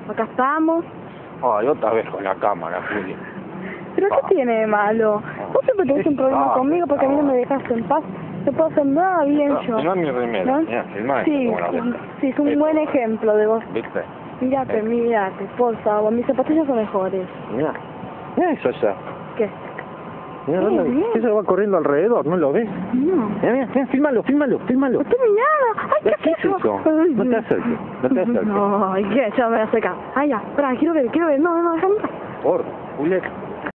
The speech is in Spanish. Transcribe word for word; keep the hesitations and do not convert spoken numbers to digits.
acá estamos. Ay, otra vez con la cámara, Juli. ¿Pero qué Ah. tiene de malo? Vos siempre tenés un problema Ah, conmigo porque a mí no me dejaste en paz. No puedo hacer nada bien No, yo. filmá mi remera, ¿No? mirá, filmá Sí, esto, como la un- ves. sí, es un Esto. buen ejemplo de vos. ¿Viste? Mírate, Esto. mírate, por favor, mis zapatillas son mejores. Mirá, mirá eso allá. ¿Qué? Mirá, Sí, ¿dónde? bien. Eso va corriendo alrededor, ¿no lo ves? No. Mirá, mirá, mirá, fílmalo, fílmalo, fílmalo. Estoy mirando. Ay, ¿qué, ¿Qué es eso? Ay, No te acerques, no te acerques. No, ay, ¿qué? Ya me voy a acercar. Ay, ya, espera, quiero ver, quiero ver. No, no, déjame. Por, Julieta.